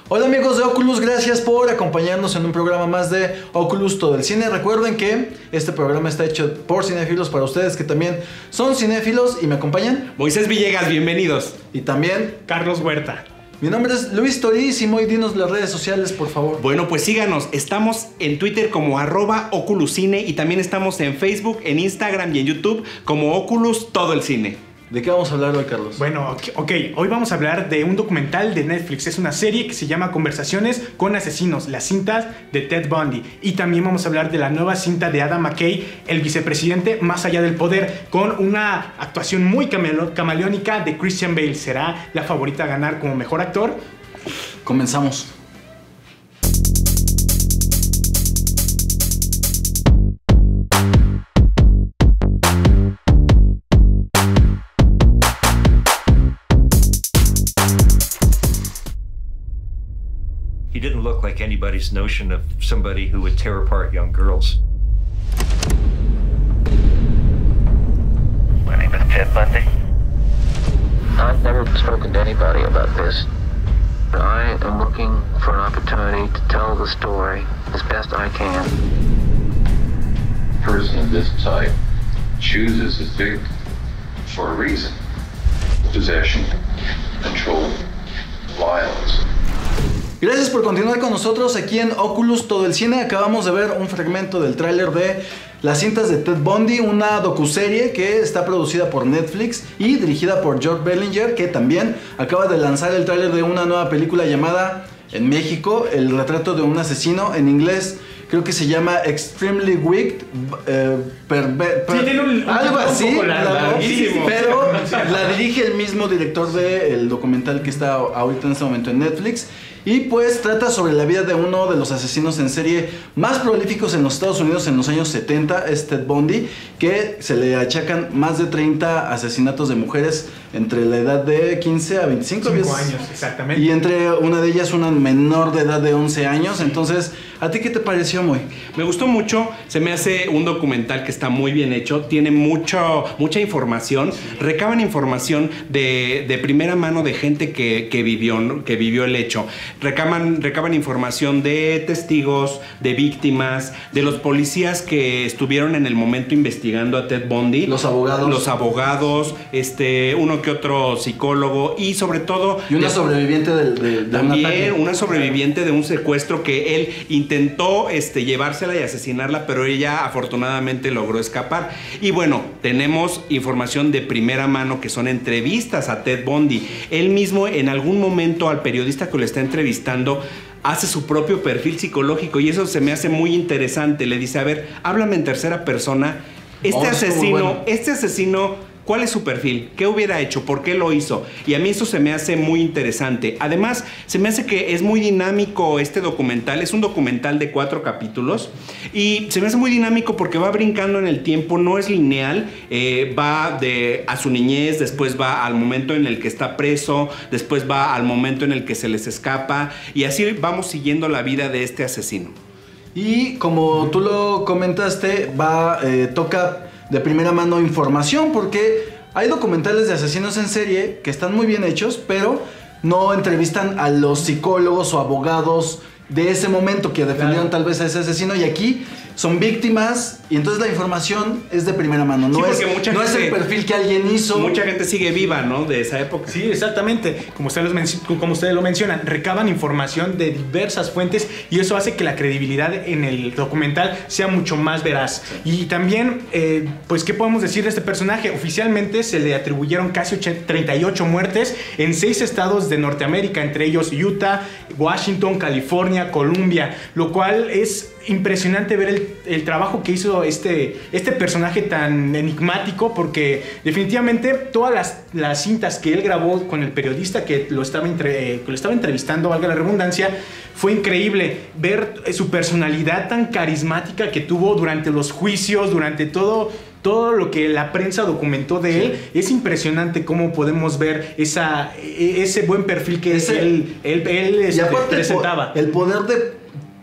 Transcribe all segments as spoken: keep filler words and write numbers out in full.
Hola amigos de Oculus, gracias por acompañarnos en un programa más de Oculus Todo el Cine. Recuerden que este programa está hecho por cinéfilos para ustedes que también son cinéfilos y me acompañan. Moisés Villegas, bienvenidos. Y también Carlos Huerta. Mi nombre es Luis Torísimo y dinos las redes sociales, por favor. Bueno, pues síganos. Estamos en Twitter como arroba Oculus Cine y también estamos en Facebook, en Instagram y en YouTube como Oculus Todo el Cine. ¿De qué vamos a hablar hoy, Carlos? Bueno, ok, okay. Hoy vamos a hablar de un documental de Netflix. Es una serie que se llama Conversaciones con Asesinos, las cintas de Ted Bundy. Y también vamos a hablar de la nueva cinta de Adam McKay, el vicepresidente más allá del poder, con una actuación muy camaleónica de Christian Bale. ¿Será la favorita a ganar como mejor actor? Comenzamos. He didn't look like anybody's notion of somebody who would tear apart young girls. My name is Ted Bundy. I've never spoken to anybody about this. I am looking for an opportunity to tell the story as best I can. A person of this type chooses his victim for a reason. Possession, control, violence. Gracias por continuar con nosotros aquí en Oculus Todo el Cine. Acabamos de ver un fragmento del tráiler de Las cintas de Ted Bundy, una docuserie que está producida por Netflix y dirigida por George Bellinger, que también acaba de lanzar el tráiler de una nueva película llamada, en México, El retrato de un asesino. En inglés creo que se llama Extremely Wicked, eh, perver, per, sí, tiene un, un algo así, un poco larguísimo, pero la dirige el mismo director del documental que está ahorita en este momento en Netflix. Y pues trata sobre la vida de uno de los asesinos en serie más prolíficos en los Estados Unidos en los años setenta, es Ted Bundy, que se le achacan más de treinta asesinatos de mujeres entre la edad de quince a veinticinco cinco años, exactamente. Y entre una de ellas una menor de edad de once años. Sí. Entonces, ¿a ti qué te pareció, Moy? Me gustó mucho, se me hace un documental que está muy bien hecho, tiene mucho, mucha información, sí. Recaban información de, de primera mano de gente que, que, vivió, ¿no? que vivió el hecho. Recaban, recaban información de testigos, de víctimas, de los policías que estuvieron en el momento investigando a Ted Bundy. Los abogados. Los abogados, este, uno que otro psicólogo y sobre todo... Y una de, sobreviviente de, de, de también un ataque. Una sobreviviente de un secuestro que él intentó este, llevársela y asesinarla, pero ella afortunadamente logró escapar. Y bueno, tenemos información de primera mano que son entrevistas a Ted Bundy. Él mismo en algún momento al periodista que lo está entrevistando hace su propio perfil psicológico y eso se me hace muy interesante. Le dice, a ver, háblame en tercera persona. Este oh, asesino, bueno. este asesino... ¿Cuál es su perfil? ¿Qué hubiera hecho? ¿Por qué lo hizo? Y a mí eso se me hace muy interesante. Además, se me hace que es muy dinámico este documental. Es un documental de cuatro capítulos. Y se me hace muy dinámico porque va brincando en el tiempo. No es lineal. Eh, va de, a su niñez, después va al momento en el que está preso, después va al momento en el que se les escapa. Y así vamos siguiendo la vida de este asesino. Y como tú lo comentaste, va, eh, toca... de primera mano información, porque hay documentales de asesinos en serie que están muy bien hechos, pero no entrevistan a los psicólogos o abogados de ese momento que defendieron claro. tal vez a ese asesino, y aquí son víctimas y entonces la información es de primera mano, no, sí, es, mucha no gente, es el perfil que alguien hizo. Mucha gente sigue viva, ¿no? De esa época. Sí, exactamente. Como ustedes, como ustedes lo mencionan, recaban información de diversas fuentes y eso hace que la credibilidad en el documental sea mucho más veraz. Y también, eh, pues, ¿qué podemos decir de este personaje? Oficialmente se le atribuyeron casi treinta y ocho muertes en seis estados de Norteamérica, entre ellos Utah, Washington, California, Columbia, lo cual es impresionante ver el, el trabajo que hizo este, este personaje tan enigmático, porque definitivamente todas las, las cintas que él grabó con el periodista que lo estaba, entre, eh, que lo estaba entrevistando, valga la redundancia, fue increíble ver su personalidad tan carismática que tuvo durante los juicios, durante todo... todo lo que la prensa documentó de sí. él. Es impresionante cómo podemos ver esa, ese buen perfil que ese, él, él, él este, y aparte presentaba. El poder de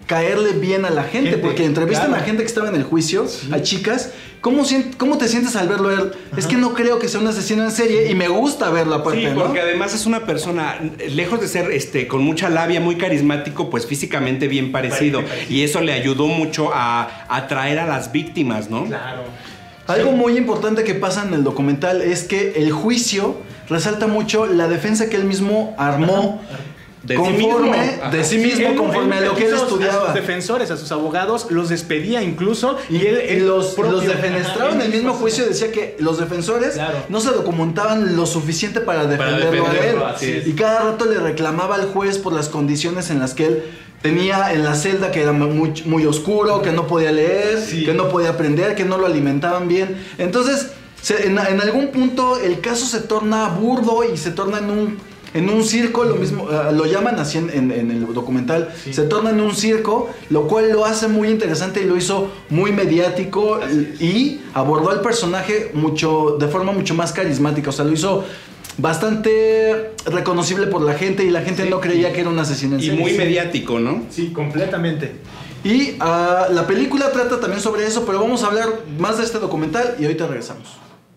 caerle bien a la gente, gente porque entrevistan claro. a gente que estaba en el juicio, sí. a chicas. ¿Cómo, ¿Cómo te sientes al verlo? Él? Es que no creo que sea un asesino en serie y me gusta verlo aparte, sí, porque ¿no? además es una persona, lejos de ser este, con mucha labia, muy carismático, pues físicamente bien parecido. parecido. Y eso le ayudó mucho a atraer a las víctimas, ¿no? Claro. Algo sí. muy importante que pasa en el documental es que el juicio resalta mucho la defensa que él mismo armó. Ajá. De conforme, sí mismo, de sí mismo, él, conforme él, a lo que él estudiaba. A sus defensores, a sus abogados, los despedía incluso. Y, y él, él los, propio, los defenestraba en el mismo juicio. Decía que los defensores claro. no se documentaban lo suficiente para defenderlo, para defenderlo a él. Y cada rato le reclamaba al juez por las condiciones en las que él tenía en la celda, que era muy, muy oscuro, que no podía leer, sí. que no podía aprender, que no lo alimentaban bien. Entonces, se, en, en algún punto el caso se torna burdo y se torna en un... En un circo, lo mismo, uh, lo llaman así en, en, en el documental, sí. se torna en un circo, lo cual lo hace muy interesante y lo hizo muy mediático y abordó al personaje mucho, de forma mucho más carismática, o sea, lo hizo bastante reconocible por la gente y la gente sí. no creía que era un asesino en serie. Y muy mediático, ¿no? Sí, completamente. Y uh, la película trata también sobre eso, pero vamos a hablar más de este documental y ahorita regresamos.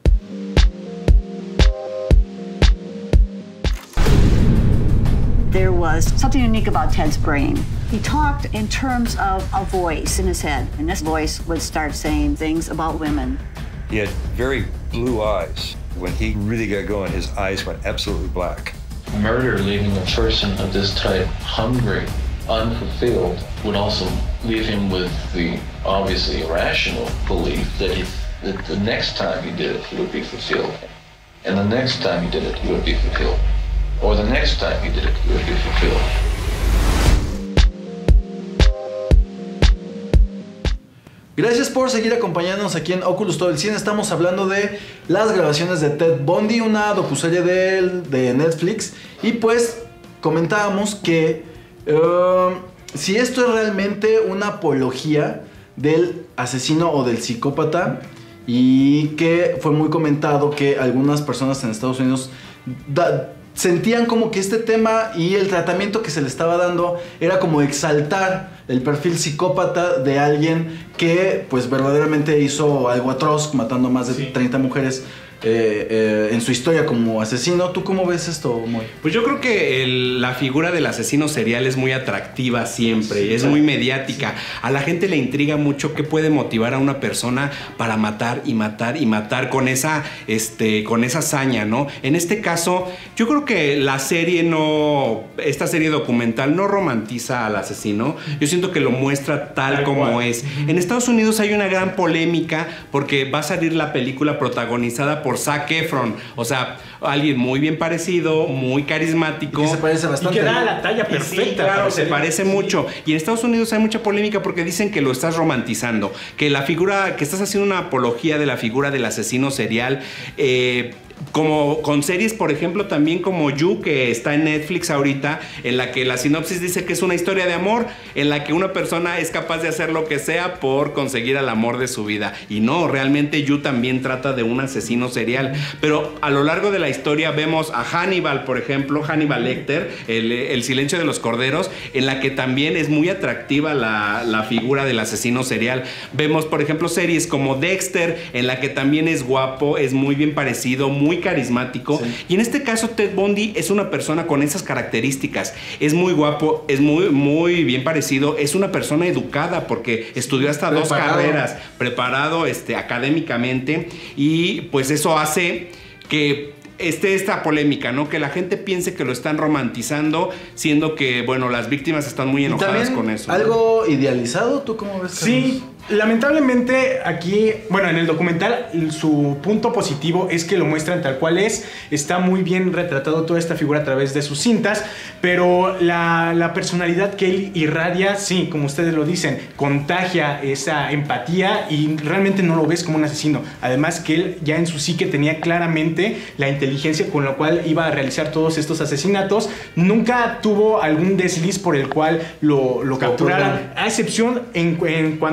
There was something unique about Ted's brain. He talked in terms of a voice in his head, and this voice would start saying things about women. He had very blue eyes. When he really got going, his eyes went absolutely black. Murder, leaving a person of this type hungry, unfulfilled, would also leave him with the obviously irrational belief that, he, that the next time he did it, he would be fulfilled. And the next time he did it, he would be fulfilled. Or the next time he did it, he would be fulfilled. Gracias por seguir acompañándonos aquí en Oculus Todo el Cine. Estamos hablando de las grabaciones de Ted Bundy, una docuserie de, de Netflix. Y pues comentábamos que uh, si esto es realmente una apología del asesino o del psicópata, y que fue muy comentado que algunas personas en Estados Unidos da, sentían como que este tema y el tratamiento que se le estaba dando era como exaltar el perfil psicópata de alguien que pues verdaderamente hizo algo atroz, matando más de sí. treinta mujeres eh, eh, en su historia como asesino. ¿Tú cómo ves esto, Moy? Pues yo creo que el, la figura del asesino serial es muy atractiva siempre, sí, es muy mediática. Sí. A la gente le intriga mucho qué puede motivar a una persona para matar y matar y matar con esa, este, con esa hazaña, ¿no? En este caso, yo creo que la serie no, esta serie documental no romantiza al asesino. Yo siento que lo muestra tal, tal como cual. es. En Estados Unidos hay una gran polémica porque va a salir la película protagonizada por por Zac Efron, o sea, alguien muy bien parecido, muy carismático. Y que se parece bastante. Y que da la talla perfecta. Sí, claro, se parece sí. mucho. Y en Estados Unidos hay mucha polémica porque dicen que lo estás romantizando, que la figura, que estás haciendo una apología de la figura del asesino serial, eh, como con series, por ejemplo, también como You, que está en Netflix ahorita, en la que la sinopsis dice que es una historia de amor, en la que una persona es capaz de hacer lo que sea por conseguir al amor de su vida. Y no, realmente You también trata de un asesino serial. Pero a lo largo de la historia vemos a Hannibal, por ejemplo, Hannibal Lecter, el, el silencio de los corderos, en la que también es muy atractiva la, la figura del asesino serial. Vemos, por ejemplo, series como Dexter, en la que también es guapo, es muy bien parecido, muy muy carismático, sí. y en este caso Ted Bundy es una persona con esas características, es muy guapo, es muy, muy bien parecido, es una persona educada porque estudió hasta preparado. dos carreras, preparado este, académicamente, y pues eso hace que esté esta polémica, ¿no? Que la gente piense que lo están romantizando, siendo que, bueno, las víctimas están muy enojadas con eso. ¿Algo ¿no? idealizado? ¿Tú cómo ves? Sí. Lamentablemente aquí, bueno, en el documental su punto positivo es que lo muestran tal cual es, está muy bien retratado toda esta figura a través de sus cintas, pero la, la personalidad que él irradia, sí, como ustedes lo dicen, contagia esa empatía y realmente no lo ves como un asesino. Además que él ya en su psique tenía claramente la inteligencia con la cual iba a realizar todos estos asesinatos, nunca tuvo algún desliz por el cual lo, lo capturaran, a excepción en, en cuando, en cuando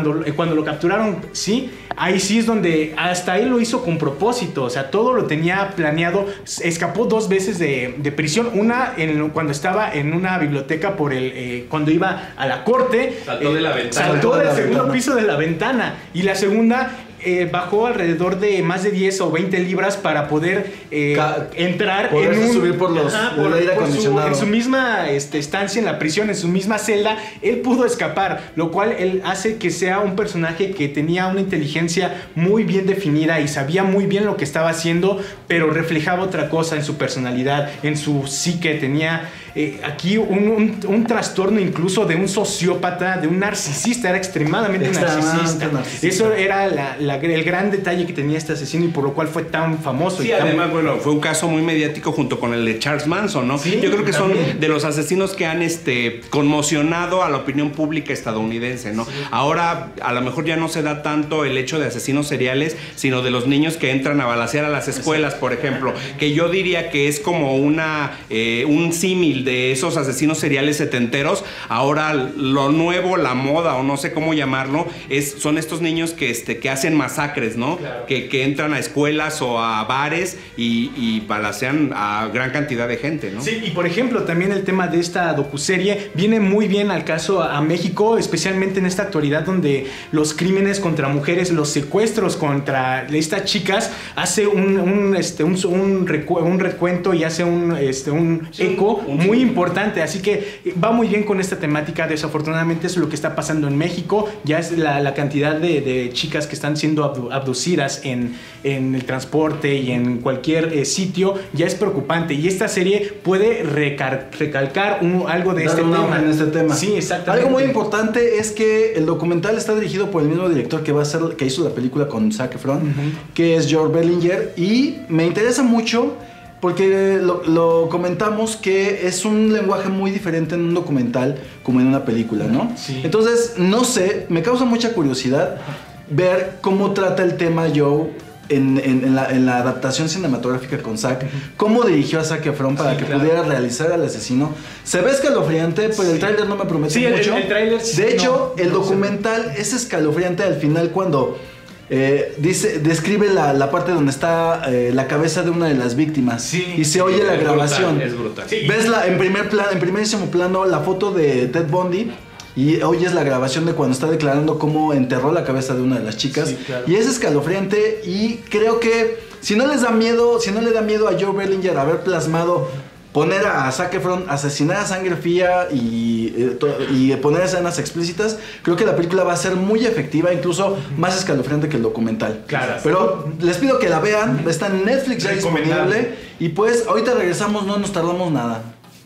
cuando lo capturaron, sí, ahí sí es donde hasta él lo hizo con propósito, o sea, todo lo tenía planeado. Escapó dos veces de, de prisión, una en, cuando estaba en una biblioteca por el, eh, cuando iba a la corte. Saltó eh, de la ventana. Saltó de del la segundo ventana. piso de la ventana. Y la segunda... Eh, bajó alrededor de más de diez o veinte libras para poder eh, Ca- entrar poderse en un, subir por los- ajá, el aire por su- acondicionado. en su misma este, estancia en la prisión, en su misma celda. Él pudo escapar, lo cual él hace que sea un personaje que tenía una inteligencia muy bien definida y sabía muy bien lo que estaba haciendo, pero reflejaba otra cosa en su personalidad, en su psique. Tenía eh, aquí un, un, un trastorno incluso de un sociópata, de un narcisista. Era extremadamente, Extremadamente narcisista. narcisista. Eso era la, la, el gran detalle que tenía este asesino y por lo cual fue tan famoso. Sí, y tan- además, bueno, fue un caso muy mediático junto con el de Charles Manson, ¿no? Sí, Yo creo que son también. de los asesinos que han este, conmocionado a la opinión pública estadounidense, ¿no? Sí. Ahora, a lo mejor ya no se da tanto el hecho de asesinos seriales, sino de los niños que entran a balacear a las escuelas, por ejemplo, que yo diría que es como una eh, un símil de esos asesinos seriales setenteros. Ahora, lo nuevo, la moda, o no sé cómo llamarlo, es, son estos niños que, este, que hacen masacres, ¿no? Claro. Que, que entran a escuelas o a bares y, y balacean a gran cantidad de gente, ¿no? Sí, y por ejemplo, también el tema de esta docuserie viene muy bien al caso a, a México, especialmente en esta actualidad donde los crímenes contra mujeres, los secuestros contra estas chicas, hace un, un, este, un, un, recu un recuento y hace un, este, un sí, eco un, muy sí. importante. Así que va muy bien con esta temática. Desafortunadamente es lo que está pasando en México. Ya es la, la cantidad de, de chicas que están siendo abdu abducidas en, en el transporte y en cualquier eh, sitio, ya es preocupante. Y esta serie puede recal recalcar un, algo de este tema. en este tema. Sí, exactamente. Algo muy importante es que el documental está dirigido por el mismo director que va a ser, que hizo la película con Zac Efron, uh-huh. que es George Bellinger, y me interesa mucho porque lo, lo comentamos que es un lenguaje muy diferente en un documental como en una película, ¿no? Sí. Entonces, no sé, me causa mucha curiosidad ver cómo trata el tema Joe en, en, en, la, en la adaptación cinematográfica con Zac, uh-huh. cómo dirigió a Zac Efron para sí, que claro. pudiera realizar al asesino. Se ve escalofriante, pero sí. el tráiler no me promete sí, mucho. El, el tráiler sí, de hecho, no, el no documental sé. es escalofriante al final cuando eh, dice, describe la, la parte donde está eh, la cabeza de una de las víctimas sí, y se oye es la brutal, grabación. Es brutal. Sí. Ves la, en primer plano, en primerísimo plano la foto de Ted Bundy. Y oyes la grabación de cuando está declarando cómo enterró la cabeza de una de las chicas. Sí, claro. Y es escalofriante. Y creo que si no les da miedo, si no le da miedo a Joe Bellinger haber plasmado, poner a Zac Efron, asesinar a sangre fría y, eh, y poner escenas explícitas, creo que la película va a ser muy efectiva, incluso más escalofriante que el documental. Claro. Pero les pido que la vean. Está en Netflix ya disponible. Y pues ahorita regresamos, no nos tardamos nada.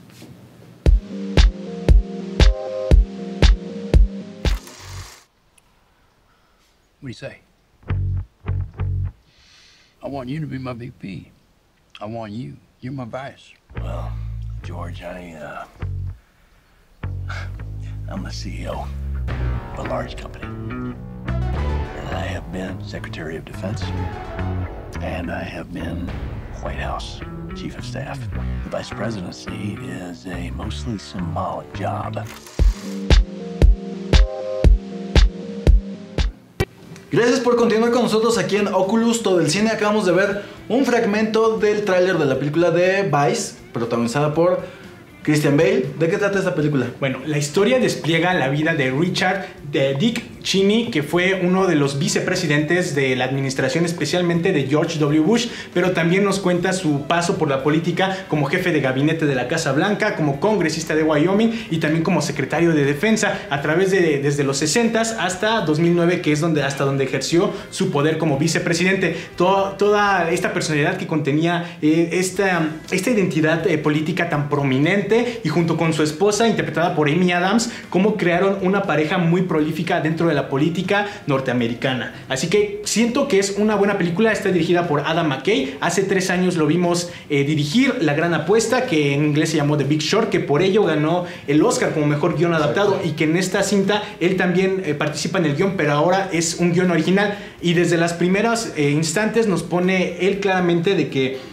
What do you say? I want you to be my V P. I want you. You're my vice. Well, George, I, uh... I'm the C E O of a large company. And I have been Secretary of Defense. And I have been White House Chief of Staff. The Vice Presidency is a mostly symbolic job. Gracias por continuar con nosotros aquí en Oculus, todo el cine. Acabamos de ver un fragmento del tráiler de la película de Vice, protagonizada por Christian Bale. ¿De qué trata esta película? Bueno, la historia despliega la vida de Richard de Dick Cheney, que fue uno de los vicepresidentes de la administración, especialmente de George W. Bush, pero también nos cuenta su paso por la política como jefe de gabinete de la Casa Blanca, como congresista de Wyoming y también como secretario de defensa a través de desde los sesentas hasta dos mil nueve, que es donde hasta donde ejerció su poder como vicepresidente. Toda, toda esta personalidad que contenía eh, esta, esta identidad eh, política tan prominente, y junto con su esposa, interpretada por Amy Adams, cómo crearon una pareja muy prolífica dentro de la política norteamericana. Así que siento que es una buena película. Está dirigida por Adam McKay. Hace tres años lo vimos eh, dirigir La Gran Apuesta, que en inglés se llamó The Big Short, que por ello ganó el Oscar como mejor guión adaptado. Exacto. Y que en esta cinta él también eh, participa en el guión, pero ahora es un guión original. Y desde las primeras eh, instantes nos pone él claramente de que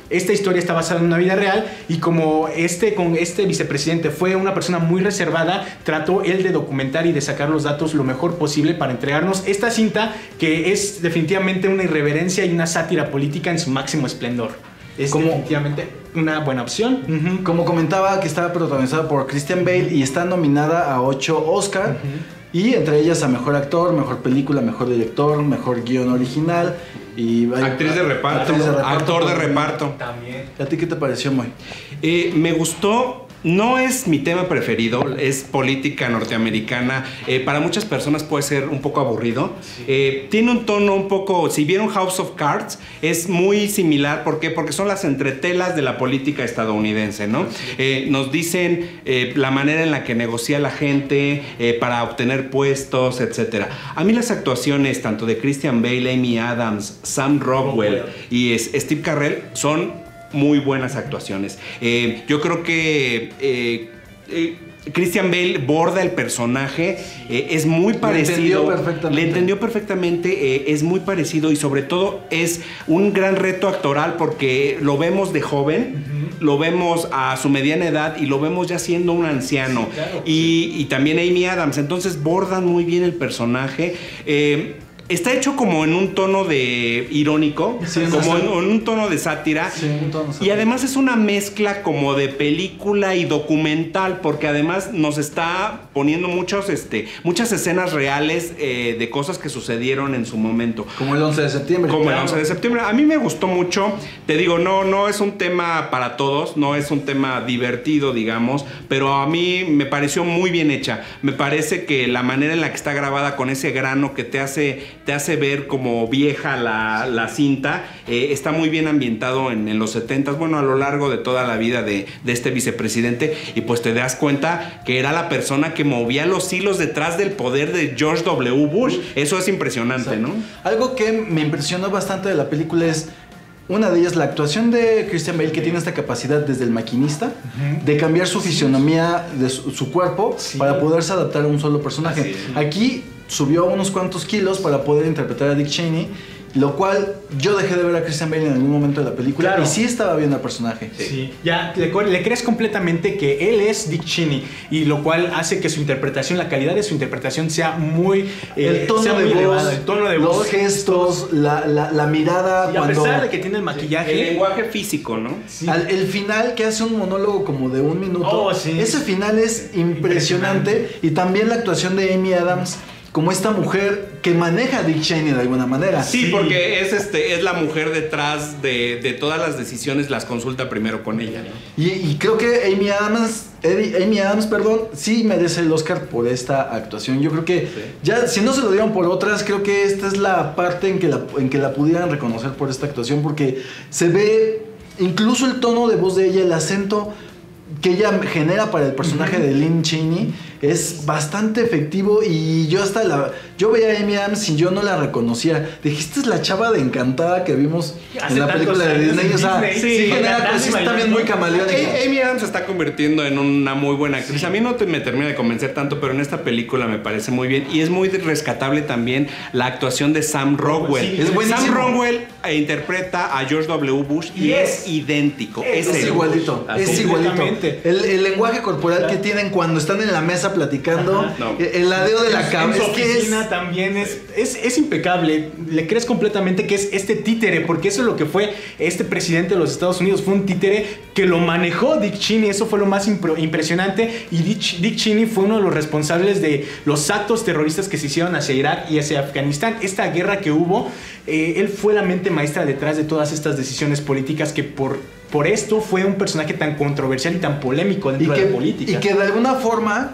esta historia está basada en una vida real y como este, con este vicepresidente fue una persona muy reservada, trató él de documentar y de sacar los datos lo mejor posible para entregarnos esta cinta que es definitivamente una irreverencia y una sátira política en su máximo esplendor. Es como, definitivamente una buena opción. Uh-huh. Como comentaba, que estaba protagonizada por Christian Bale y está nominada a ocho Oscar. Uh-huh. Y entre ellas a Mejor Actor, Mejor Película, Mejor Director, Mejor Guión Original y... Actriz de reparto, actriz de reparto actor de reparto. También. ¿A ti qué te pareció, Moy? Eh, me gustó... No es mi tema preferido, es política norteamericana. Eh, para muchas personas puede ser un poco aburrido. Sí. Eh, tiene un tono un poco... Si vieron House of Cards, es muy similar. ¿Por qué? Porque son las entretelas de la política estadounidense, ¿no? Sí. Eh, nos dicen eh, la manera en la que negocia la gente eh, para obtener puestos, etcétera. A mí las actuaciones tanto de Christian Bale, Amy Adams, Sam Rockwell, Rockwell. y es, Steve Carell son... muy buenas actuaciones. Eh, yo creo que eh, eh, Christian Bale borda el personaje, eh, es muy parecido. Le entendió perfectamente. Le entendió perfectamente, eh, es muy parecido y sobre todo es un gran reto actoral porque lo vemos de joven, uh-huh. lo vemos a su mediana edad y lo vemos ya siendo un anciano. Sí, claro, y, sí. y también Amy Adams, entonces bordan muy bien el personaje. Eh, Está hecho como en un tono de irónico, sí, como en, en un tono de sátira. Sí, un tono sátira. Y además es una mezcla como de película y documental, porque además nos está poniendo muchos, este, muchas escenas reales eh, de cosas que sucedieron en su momento. Como el once de septiembre. Como claro. el once de septiembre. A mí me gustó mucho. Te digo, no, no es un tema para todos, no es un tema divertido, digamos, pero a mí me pareció muy bien hecha. Me parece que la manera en la que está grabada con ese grano que te hace... te hace ver como vieja la, la cinta, eh, está muy bien ambientado en, en los setentas, bueno, a lo largo de toda la vida de, de este vicepresidente, y pues te das cuenta que era la persona que movía los hilos detrás del poder de George W. Bush. Eso es impresionante, exacto, ¿no? Algo que me impresionó bastante de la película es una de ellas, la actuación de Christian Bale, que tiene esta capacidad desde el maquinista uh-huh. de cambiar su fisionomía, de su, su cuerpo, sí. para poderse adaptar a un solo personaje. Sí. Aquí subió unos cuantos kilos para poder interpretar a Dick Cheney, lo cual yo dejé de ver a Christian Bale en algún momento de la película, claro. y sí estaba bien el personaje. Sí, sí. Ya le, le crees completamente que él es Dick Cheney, y lo cual hace que su interpretación, la calidad de su interpretación sea muy eh, el tono sea de muy voz, elevada, el tono de los voz, gestos, la, la, la mirada, y cuando, a pesar de que tiene el maquillaje, el lenguaje físico, ¿no? Sí. Al, el final, que hace un monólogo como de un minuto, oh, sí. ese final es impresionante, impresionante, y también la actuación de Amy Adams como esta mujer que maneja a Dick Cheney de alguna manera. Sí, sí. porque es, este, es la mujer detrás de, de todas las decisiones, las consulta primero con ella, ¿no? Y, y creo que Amy Adams, Eddie, Amy Adams, perdón, sí merece el Oscar por esta actuación. Yo creo que sí. ya, si no se lo dieron por otras, creo que esta es la parte en que la, en que la pudieran reconocer por esta actuación, porque se ve incluso el tono de voz de ella, el acento que ella genera para el personaje uh-huh. de Lynn Cheney es bastante efectivo, y yo hasta la yo veía a Amy Adams y yo no la reconocía. Dije, esta es la chava de Encantada que vimos hace en la película de Disney. O sea, sí, sí, genera cosas, sí, también muy camaleónica. Amy Adams se está convirtiendo en una muy buena actriz. Sí. A mí no te, me termina de convencer tanto, pero en esta película me parece muy bien, y es muy rescatable también la actuación de Sam Rockwell. Sí, es buenísimo. Sam Rockwell eh, interpreta a George W. Bush y es, es idéntico. Es, es igualito. Así. Es igualito. El, el lenguaje corporal claro. que tienen cuando están en la mesa platicando, no. el ladeo de la cabeza. En su oficina es, también es, es, es impecable. Le crees completamente que es este títere, porque eso es lo que fue este presidente de los Estados Unidos. Fue un títere que lo manejó Dick Cheney. Eso fue lo más impro, impresionante. Y Dick, Dick Cheney fue uno de los responsables de los actos terroristas que se hicieron hacia Irak y hacia Afganistán. Esta guerra que hubo, eh, él fue la mente maestra detrás de todas estas decisiones políticas que por... Por esto fue un personaje tan controversial y tan polémico dentro que, de la política. Y que de alguna forma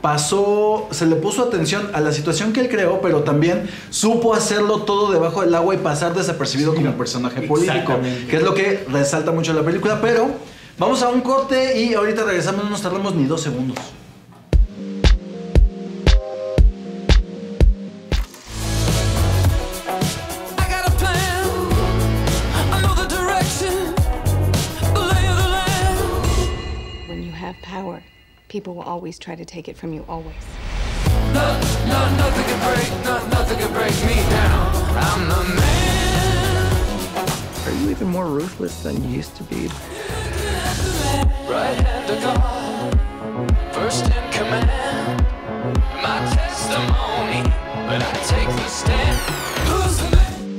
pasó, se le puso atención a la situación que él creó, pero también supo hacerlo todo debajo del agua y pasar desapercibido sí, como personaje político, que es lo que resalta mucho la película. Pero vamos a un corte y ahorita regresamos, no nos tardamos ni dos segundos. Power. People will always try to take it from you, always. No, no, nothing can break, no, nothing can break me down. I'm the man. Are you even more ruthless than you used to be? Right hand of God, first in command. My testimony, but I take the stand. Who's the man?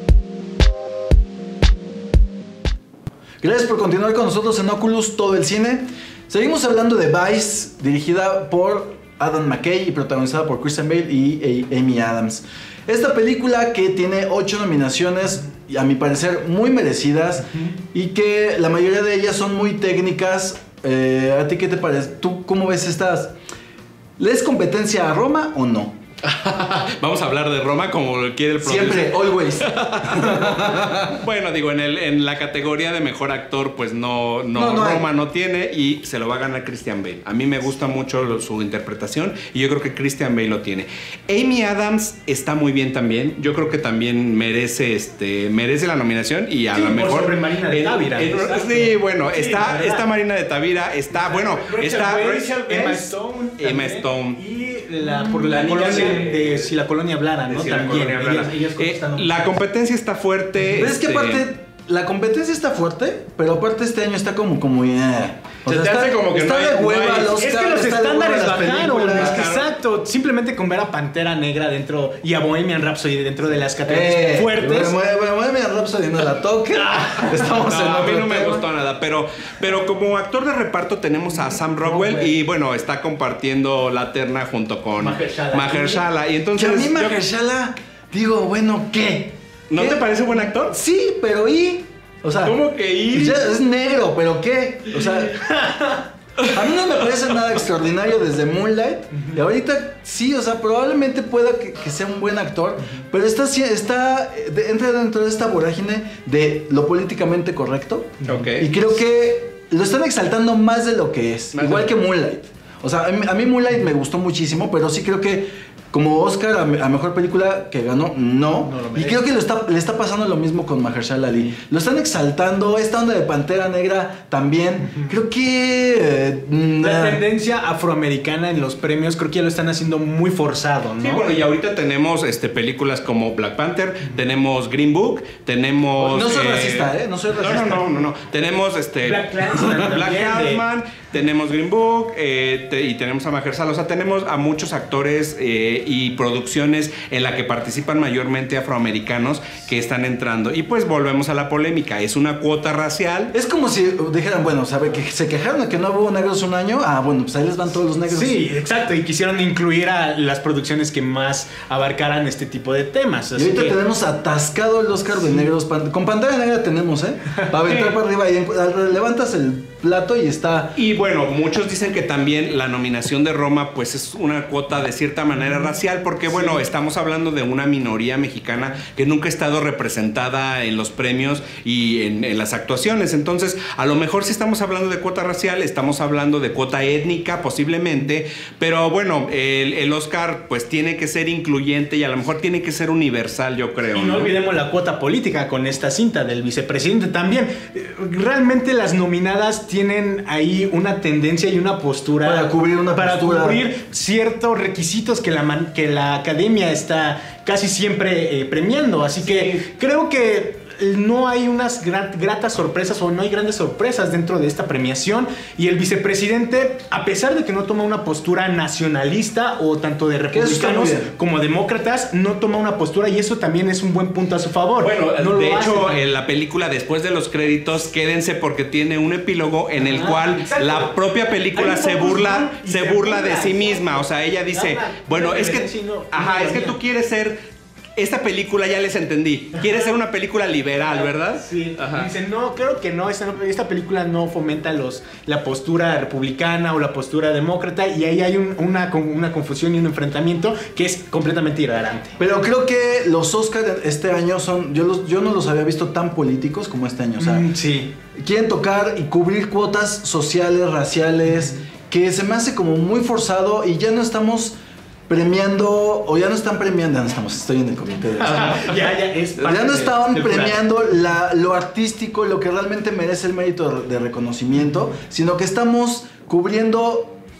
Gracias por continuar con nosotros en Oculus Todo el Cine. Seguimos hablando de Vice, dirigida por Adam McKay y protagonizada por Christian Bale y Amy Adams. Esta película que tiene ocho nominaciones, a mi parecer muy merecidas, uh-huh. y que la mayoría de ellas son muy técnicas. Eh, ¿A ti qué te parece? ¿Tú cómo ves estas? ¿Les competencia a Roma o no? Vamos a hablar de Roma como quiere el producer. Siempre, always. Bueno, digo, en, el, en la categoría de mejor actor, pues no, no, no, no Roma hay. No tiene y se lo va a ganar Christian Bale. A mí me gusta mucho lo, su interpretación y yo creo que Christian Bale lo tiene. Amy Adams está muy bien también. Yo creo que también merece, este, merece la nominación y a sí, lo mejor. Sobre Marina de Tavira. En, en, sí, bueno, sí, está, está Marina de Tavira, está, bueno, Rachel está Rachel Emma Stone, Emma Stone y la por la, la colonia de, de si la colonia hablara, ¿no? Si también. La, ellas, ellas eh, la competencia está fuerte. Pero este... es que aparte la competencia está fuerte, pero aparte este año está como como yeah. O sea, te está, hace como que está no de hay, hueva no hay, los es que los estándares bajaron. Es que exacto. Simplemente con ver a Pantera Negra dentro y a Bohemian Rhapsody dentro de las categorías eh, fuertes. Bohemian Rhapsody no la toca. Estamos no, en a mí no me tema. gustó nada, pero, pero como actor de reparto tenemos a Sam Rockwell no, y bueno, está compartiendo la terna junto con Mahershala. Mahershala. Y entonces que a mí Mahershala, yo... digo, bueno, ¿qué? ¿No ¿Qué? te parece buen actor? Sí, pero ¿y? O sea, ¿cómo que y? Es negro, pero ¿qué? O sea, a mí no me parece nada extraordinario desde Moonlight. Uh-huh. Y ahorita sí, o sea, probablemente pueda que, que sea un buen actor, uh-huh. pero está, está entra dentro de esta vorágine de lo políticamente correcto. Okay. Y creo que lo están exaltando más de lo que es. Más igual que Moonlight. O sea, a mí, a mí Moonlight me gustó muchísimo, pero sí creo que como Oscar a, a mejor película que ganó, no. no y creo que lo está, le está pasando lo mismo con Mahershala Ali. Lo están exaltando, esta onda de Pantera Negra también. Uh-huh. Creo que eh, la nah. tendencia afroamericana en los premios creo que ya lo están haciendo muy forzado, ¿no? Sí, bueno, y ahorita tenemos este, películas como Black Panther, uh-huh. tenemos Green Book, tenemos... No soy eh, racista, ¿eh? No soy racista. No, no, no, no. no. Tenemos este... Black Clansman. Black Clansman, tenemos Green Book eh, te, y tenemos a Mahershala. O sea, tenemos a muchos actores eh, y producciones en la que participan mayormente afroamericanos que están entrando. Y pues volvemos a la polémica. Es una cuota racial. Es como si dijeran, bueno, ¿sabe que se quejaron de que no hubo negros un año? Ah, bueno, pues ahí les van todos los negros. Sí, exacto. Y quisieron incluir a las producciones que más abarcaran este tipo de temas. Así y ahorita que... tenemos atascado el Oscar sí. de negros. Con Pantera Negra tenemos, ¿eh? Para aventar para arriba y levantas el plato y está... Y bueno, muchos dicen que también la nominación de Roma pues es una cuota de cierta manera racial porque bueno, sí. estamos hablando de una minoría mexicana que nunca ha estado representada en los premios y en, en las actuaciones. Entonces, a lo mejor si estamos hablando de cuota racial, estamos hablando de cuota étnica posiblemente, pero bueno, el, el Oscar pues tiene que ser incluyente y a lo mejor tiene que ser universal, yo creo. Y no, ¿no? olvidemos la cuota política con esta cinta del vicepresidente también. Realmente las nominadas tienen ahí una tendencia y una postura para cubrir una para postura. cubrir ciertos requisitos que la man, que la academia está casi siempre eh, premiando, así sí. que creo que no hay unas gratas sorpresas o no hay grandes sorpresas dentro de esta premiación y el vicepresidente, a pesar de que no toma una postura nacionalista o tanto de republicanos como demócratas, no toma una postura y eso también es un buen punto a su favor. Bueno, no de hecho, en la película después de los créditos, quédense porque tiene un epílogo en el ah, cual exacto. la propia película se burla, se, se burla de sí misma, o sea, ella dice, no, no, bueno, es que, no, ajá, es que tú quieres ser... Esta película ya les entendí. Quiere ser una película liberal, ¿verdad? Sí. Ajá. Dicen, no, creo que no. Esta, esta película no fomenta los, la postura republicana o la postura demócrata. Y ahí hay un, una, una confusión y un enfrentamiento que es completamente irreverente. Pero creo que los Oscars este año son... Yo, los, yo no los había visto tan políticos como este año. O sea, mm, sí. quieren tocar y cubrir cuotas sociales, raciales, mm. que se me hace como muy forzado y ya no estamos... premiando, o ya no están premiando, ya no estamos, estoy en el comité de ah, ya, ya, es ya no estaban premiando la, lo artístico, lo que realmente merece el mérito de, de reconocimiento, sino que estamos cubriendo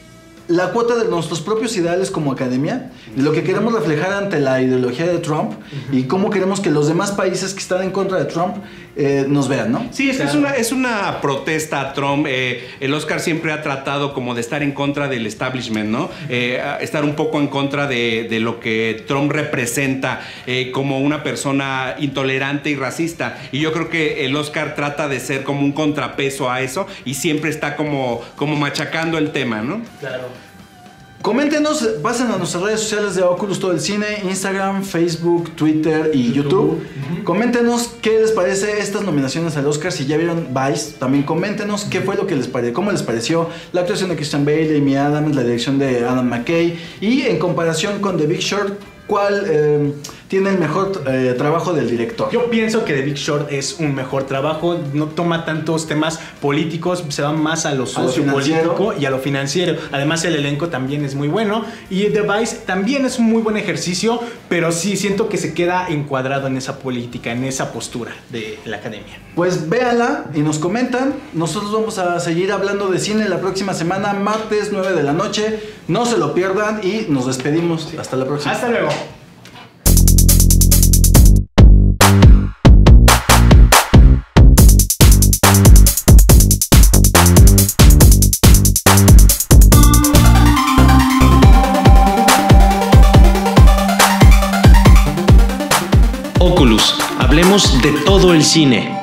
la cuota de nuestros propios ideales como academia, de lo que queremos reflejar ante la ideología de Trump uh-huh. y cómo queremos que los demás países que están en contra de Trump eh, nos vean, ¿no? Sí, es que claro. es, una, es una protesta a Trump. Eh, el Oscar siempre ha tratado como de estar en contra del establishment, ¿no? Eh, estar un poco en contra de, de lo que Trump representa eh, como una persona intolerante y racista. Y yo creo que el Oscar trata de ser como un contrapeso a eso y siempre está como, como machacando el tema, ¿no? Claro. Coméntenos, pasen a nuestras redes sociales de Oculus Todo el Cine, Instagram, Facebook, Twitter y YouTube. YouTube. Uh-huh. Coméntenos qué les parece estas nominaciones al Oscar. Si ya vieron Vice, también coméntenos qué fue lo que les pareció, cómo les pareció la actuación de Christian Bale, Amy Adams, la dirección de Adam McKay y en comparación con The Big Short, ¿cuál eh, tiene el mejor eh, trabajo del director? Yo pienso que The Big Short es un mejor trabajo, no toma tantos temas políticos, se va más a lo sociopolítico y a lo financiero. Además el elenco también es muy bueno y The Vice también es un muy buen ejercicio, pero sí siento que se queda encuadrado en esa política, en esa postura de la academia. Pues véanla y nos comentan. Nosotros vamos a seguir hablando de cine la próxima semana, martes nueve de la noche. No se lo pierdan y nos despedimos. Sí. Hasta la próxima. Hasta luego. Oculus, hablemos de todo el cine.